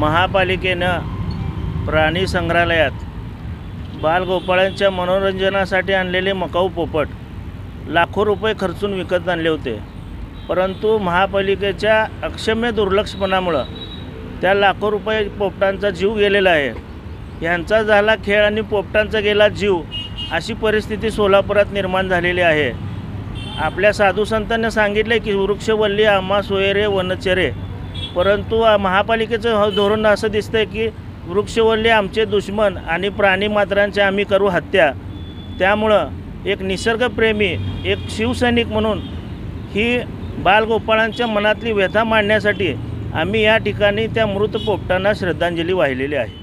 महापालिकेनं प्राणी संग्रहालयात बालगोपाळांच्या मनोरंजनासाठी आणलेले मकाऊ पोपट लाखो रुपये खर्चून विकत आणले होते, परंतु महापालिकेच्या अक्षम्य दुर्लक्षपणामुळं त्या लाखो रुपये पोपटांचा जीव गेलेला आहे। यांचा झाला खेळ आणि पोपटांचा गेला जीव, अशी परिस्थिती सोलापुरात निर्माण झालेली आहे। आपल्या साधू संतांनी सांगितले की वृक्षवल्ली आम्हा सोयरे वनचरे, परंतु महापालिकेचं धोरण असं दिसतंय की वृक्षवल्ली आमचे दुश्मन आणि प्राणी मात्रांचे आम्ही करू हत्या। त्यामुळं एक निसर्गप्रेमी, एक शिवसैनिक म्हणून ही बालगोपाळांच्या मनातली व्यथा मांडण्यासाठी आम्ही या ठिकाणी त्या मृत पोपटांना श्रद्धांजली वाहिलेली आहे।